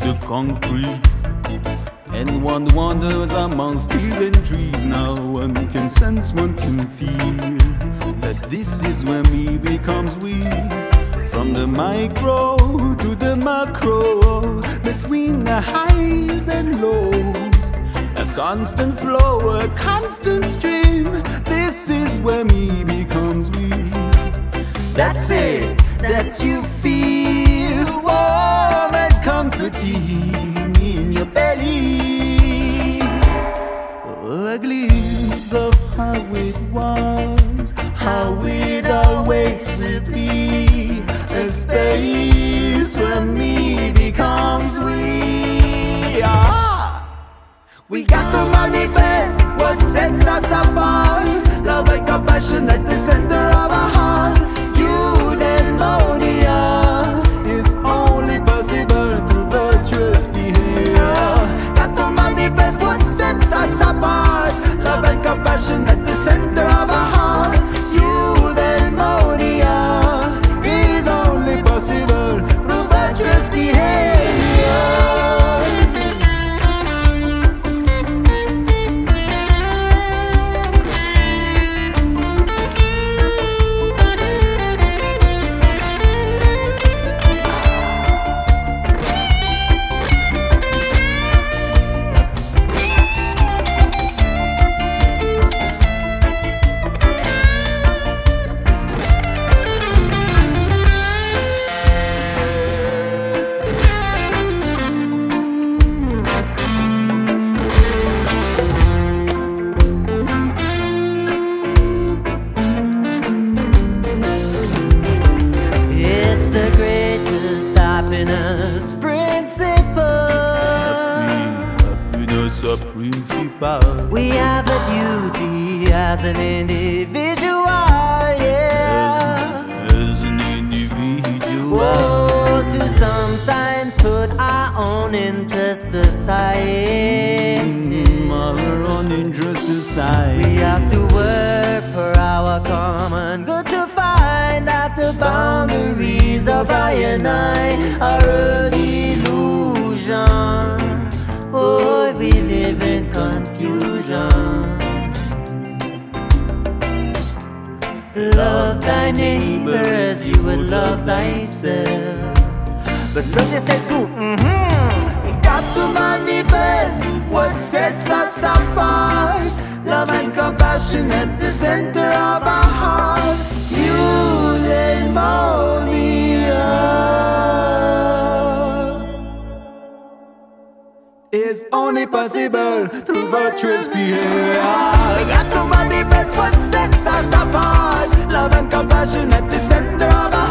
the concrete. And one wanders amongst trees and trees. Now one can sense, one can feel that this is where me becomes we. From the micro to the macro, between the highs and lows, a constant flow, a constant stream. This is where me becomes we. That's it, that you feel warm and comforting in your belly. A glimpse of how it was, how it always will be. A space where me becomes we. We got to manifest what sets us apart. Love and compassion at the center of our heart. Eudaemonia is only possible through virtuous behavior. Got to manifest what sets us apart. Love and compassion at the center of our heart. Eudaemonia is only possible through virtuous behavior. We have a duty as an individual, yeah. As an individual. Whoa, to sometimes put our own interests aside. Our own interests aside. We have to work for our common good to find out the boundaries of I and I are an illusion. Oh, we live in confusion. Love thy neighbor as you would love thyself. But love yourself too. We got to manifest what sets us apart. Love and compassion at the center of our heart. Eudaemonia is only possible through virtuous behavior. Got to manifest what sets us apart. Love and compassion at the center of our